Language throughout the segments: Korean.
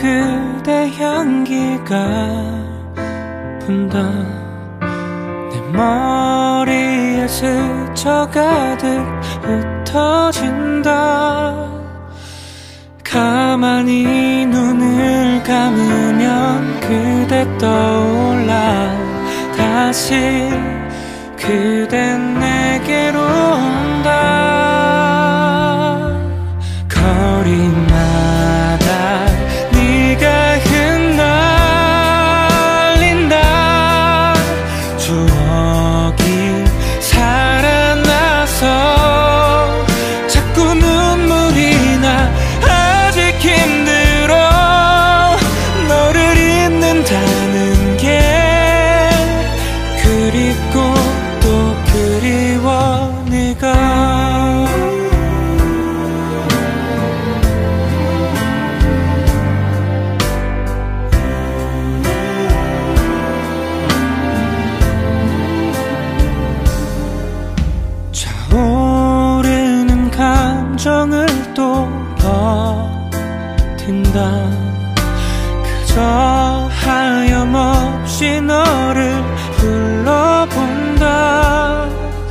그대 향기가 분다. 내 머리에 스쳐가듯 흩어진다. 가만히 눈을 감으면 그대 떠올라. 다시 그댄 내게로 온다. 거리마다 네가 흩날린다. 추억이 살아나서 자꾸 눈물이 나. 아직 힘들어 너를 잊는다는 게. 그립고 또 그리워 네가. 차오르는 감정을 또 버틴다. 그저 하염없이 너를 불러본다.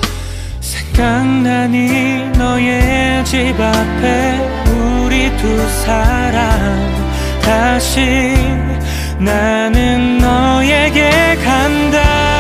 생각나니 너의 집 앞에 우리 두 사람. 다시 나는 너에게 간다.